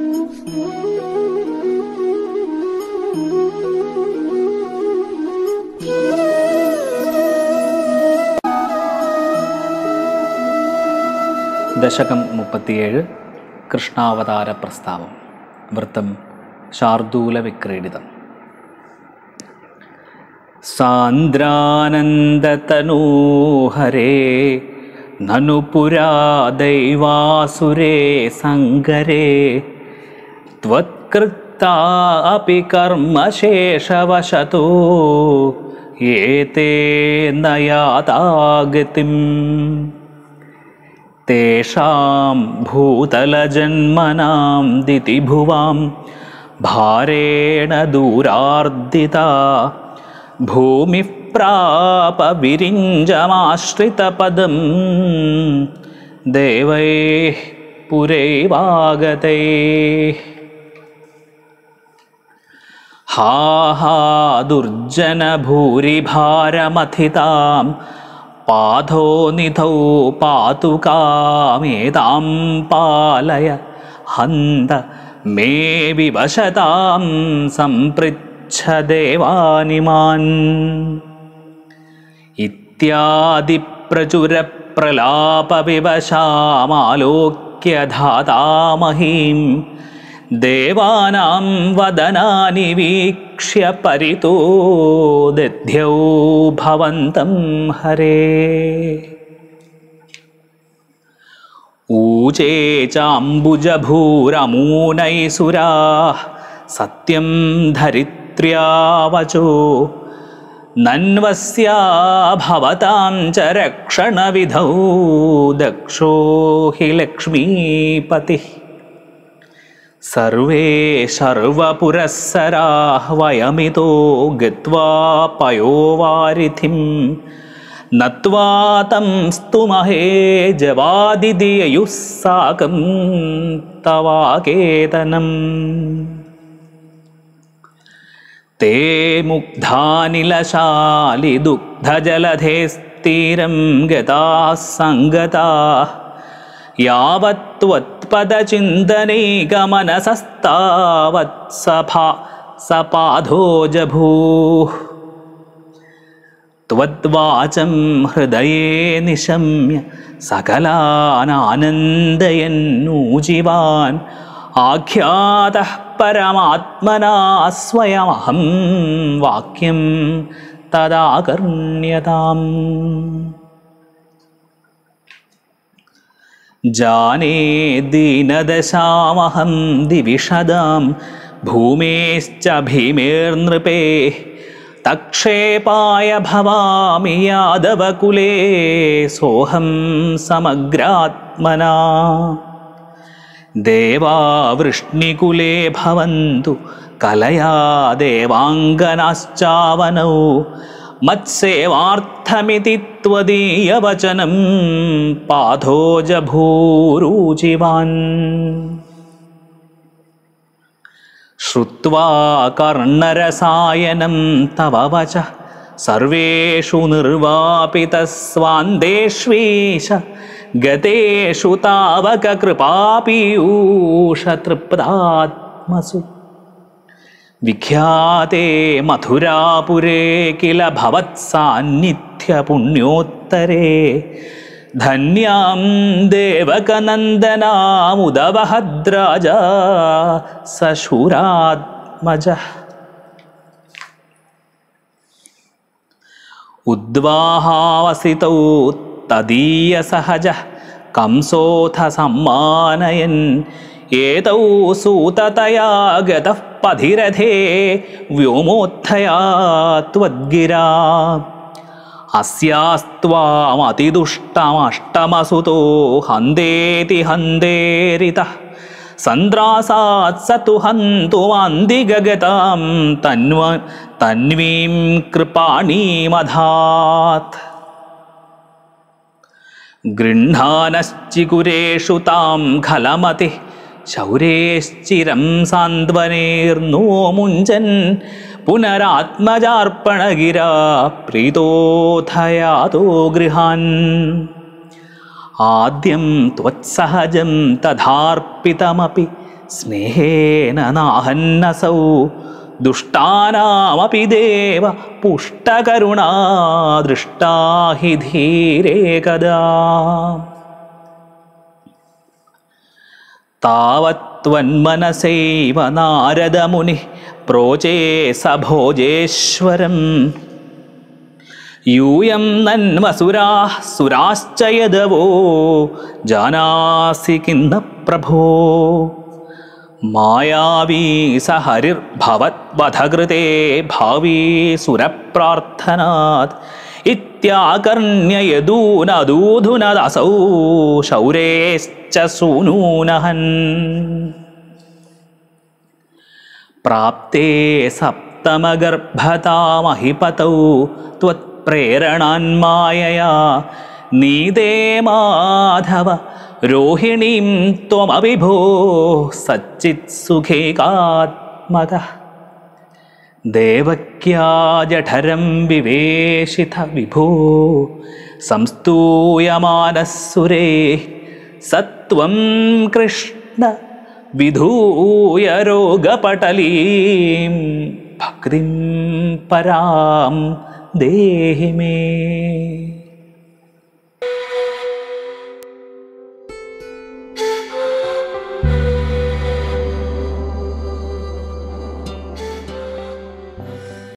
ദശകം 37 കൃഷ്ണാവതാര പ്രസ്താവം. വൃത്തം ശാർദൂല വിക്രീഡിതം. സാന്ദ്രാനന്ദതനൂഹരേ നനു പുരാ ദൈവാസുരേ സങ്കരേ ത്വത്കൃത്താ അപി കർമ്മശേഷവശതോ ഏതേ നയാതാഗതിം തേഷാം ഭൂതലജന്മനാം ദിതിഭുവാം ഭാരേണ ദൂരാർദിതാ ഭൂമി പ്രാപ വിരിഞ്ചമാശ്രിതപദം ദേവൈഃ പുരൈവാഗതൈഃ. ഹാ ഹാ ദുർജന ഭൂരിഭാരമഥിതാം പാഥോ നിധൗ പാതുകാമേതാം പാലയ ഹന്ത മേ വിവശതാം സംപൃച്ഛ ദേവാനിമാൻ. ഇത്യാദി പ്രചുര പ്രലാപ വിവശാമാലോക്യ ധാതാമഹീം ദേവാനാം വദനാനി വീക്ഷ്യ പരിതോ ദധ്യൗ ഭവന്തം ഹരേ. ഊചേ ചാംബുജഭൂരമൂനൈസുരാഃ സത്യം ധരിത്ര്യാ വചോ നന്വസ്യാ ഭവതാം ച രക്ഷണവിധൗ ദക്ഷോ ഹി ലക്ഷ്മീപതിഃ. സർവേ സർവപുരസ്സരാഃ വയമിതോ ഗത്വാ പയോവാരിധിം നത്വാ തം സ്തുമഹേ ജവാദിദിയയുഃ സാകം തവാകേതനം. തേ മുഗ്ധാനിലശാലി ദുഗ്ധജലധേസ്തീരം ഗതാഃ സംഗതാഃ യാവത്ത്വത്പദചിന്തനൈകമനസസ്താവത് സപാധോ ജഭൂഃ. ത്വദ്വാചം ഹൃദയേ നിശമ്യ സകലാനാനന്ദയന്നൂജിവാൻ ആഖ്യാതഃ പരമാത്മനാ സ്വയമഹം വാക്യം തദാകർണ്യതാം. ജാനേ ദീനദശാമഹം ദിവിഷദാം ഭൂമേശ്ച ഭീമേർനൃപേഃ തക്ഷേപായ ഭവാമി യാദവകുലേ സോഹം സമഗ്രാത്മനാ. ദേവാ വൃഷ്ണികുലേ ഭവന്തു കലയാ ദേവാംഗനാശ്ചാവനൗ മത്സേവാർത്ഥമിതി ത്വദീയവചനം പാഥോ ജഭൂരൂചിവാൻ. ശ്രുത്വാ കർണരസായനം തവ വചഃ സർവേഷു നിർവാപിതസ്വാന്ദേഷ്വീശ ഗതേഷു താവക കൃപാപീയൂഷ തൃപ്താത്മസു. വിഖ്യാതേ മഥുരാപുരേ കില ഭവത്സാന്നിധ്യപുണ്യോത്തരേ ധന്യാം ദേവകനന്ദനാമുദവഹദ്രാജാ സശൂരാത്മജഃ. ഉദ്വാഹാവസിതൗ തദീയസഹജഃ കംസോऽഥ സമ്മാനയൻ ഏതൗ സൂതതയാ ഗതഃ പഥിരഥേ വ്യോമോത്ഥയാ ത്വദ്ഗിരാ. അസ്യാസ്ത്വാമതിദുഷ്ടമഷ്ടമസുതോ ഹന്തേതി ഹന്തേരിതഃ സന്ദ്രാസാത് സ തു ഹന്തുമാന്തിഗഗതാം തന്വീം കൃപാണീമധാത്. ഗൃഹാനശ്ചികുരേഷു താം ഖലമതിഃ ശൗരേശ്ചിരം സാന്ത്വനേർനോ മുഞ്ചൻ പുനരാത്മജാർപ്പണഗിരാ പ്രീതോധയാതോ ഗൃഹാൻ. ആദ്യം ത്വത്സഹജം തഥാർപ്പിതമപി സ്നേഹേന നാഹന്നസൗ ദുഷ്ടാനാമപി ദേവ പുഷ്ടകരുണാ ദൃഷ്ടാ ഹി ധീരേകദാ. താവത്വന്മനസൈവ നാരദമുനി പ്രോചേ സ ഭോജേശ്വരം. യൂയം നന്മസുരാഃ സുരാശ്ച യദവോ ജാനാസി കിന്ന പ്രഭോ. മായാവീ സ ഹരിർഭവദ്വധകൃതേ ഭാവീ സുരപ്രാർത്ഥനാത് ഇത്യാകർണ്യ യദൂനദൂധുനദസൗ ശൗരേശ്ച സൂനൂനഹൻ. പ്രാപ്തേ സപ്തമഗർഭതാമഹിപതൗ ത്വത്പ്രേരണാന്മായയാ നീതേ മാധവ രോഹിണീം ത്വമപി ഭോ സച്ചിത്സുഖേകാത്മകഃ. ദേവക്യാ ജഠരം വിവേശിത വിഭോ സംസ്തൂയമാനഃസുരേ സത്വം കൃഷ്ണ വിധൂയ രോഗപടലീം ഭക്തിം പരാം ദേഹി മേ.